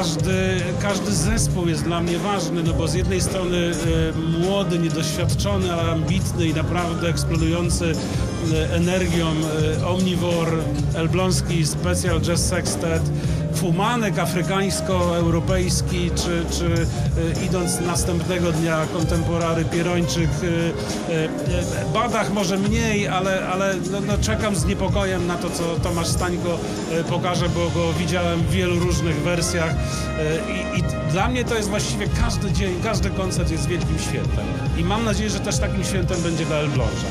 każdy zespół jest dla mnie ważny, no bo z jednej strony młody, niedoświadczony, ale ambitny i naprawdę eksplodujący energią Omnivore, Elbląski Special Jazz Sextet, Fumanek afrykańsko-europejski, czy idąc następnego dnia Kontemporary Pierończyk, Badach może mniej, ale czekam z niepokojem na to, co Tomasz Stańko pokaże, bo go widziałem w wielu różnych wersjach i dla mnie to jest właściwie każdy dzień, każdy koncert jest wielkim świętem i mam nadzieję, że też takim świętem będzie dla Elbląża.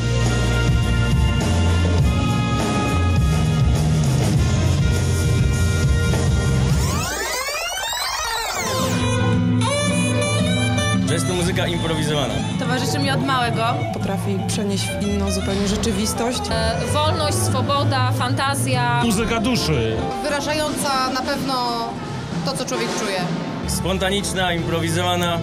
Jest to muzyka improwizowana. Towarzyszy mi od małego. Potrafi przenieść w inną zupełnie rzeczywistość. Wolność, swoboda, fantazja. Muzyka duszy. Wyrażająca na pewno to, co człowiek czuje. Spontaniczna, improwizowana.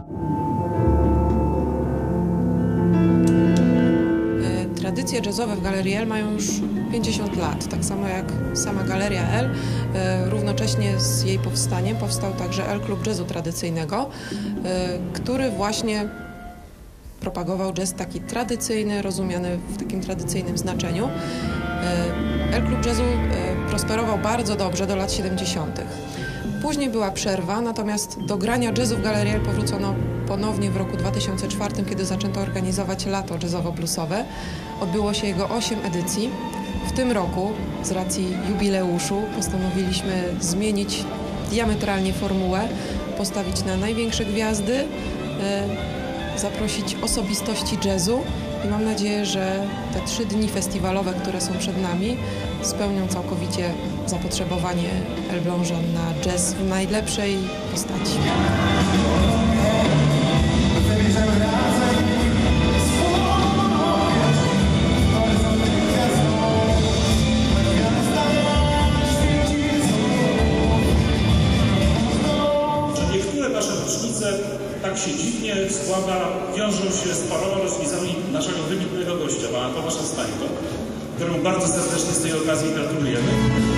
Tradycje jazzowe w Galerii L mają już 50 lat, tak samo jak sama Galeria L. Równocześnie z jej powstaniem powstał także L Klub Jazzu Tradycyjnego, który właśnie propagował jazz taki tradycyjny, rozumiany w takim tradycyjnym znaczeniu. L Klub Jazzu prosperował bardzo dobrze do lat 70. Później była przerwa, natomiast do grania jazzu w Galerii L powrócono ponownie w roku 2004, kiedy zaczęto organizować lato jazzowo-bluesowe. Odbyło się jego 8 edycji. W tym roku, z racji jubileuszu, postanowiliśmy zmienić diametralnie formułę, postawić na największe gwiazdy, zaprosić osobistości jazzu i mam nadzieję, że te 3 dni festiwalowe, które są przed nami, spełnią całkowicie zapotrzebowanie Elblążan na jazz w najlepszej postaci. Niektóre nasze rocznice tak się dziwnie składa, wiążą się z paroma rocznicami naszego wybitnego gościa, pana Tomasza Stańko, któremu bardzo serdecznie z tej okazji gratulujemy.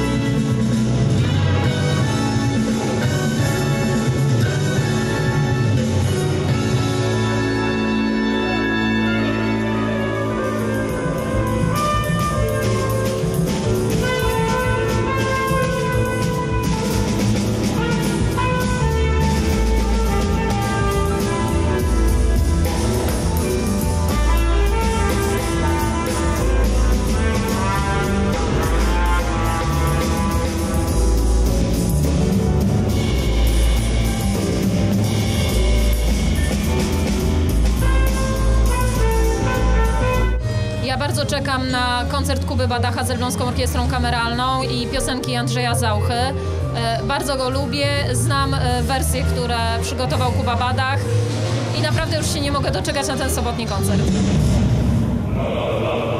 Ja bardzo czekam na koncert Kuby Badacha z Elbląską Orkiestrą Kameralną i piosenki Andrzeja Zauchy. Bardzo go lubię, znam wersje, które przygotował Kuba Badach i naprawdę już się nie mogę doczekać na ten sobotni koncert.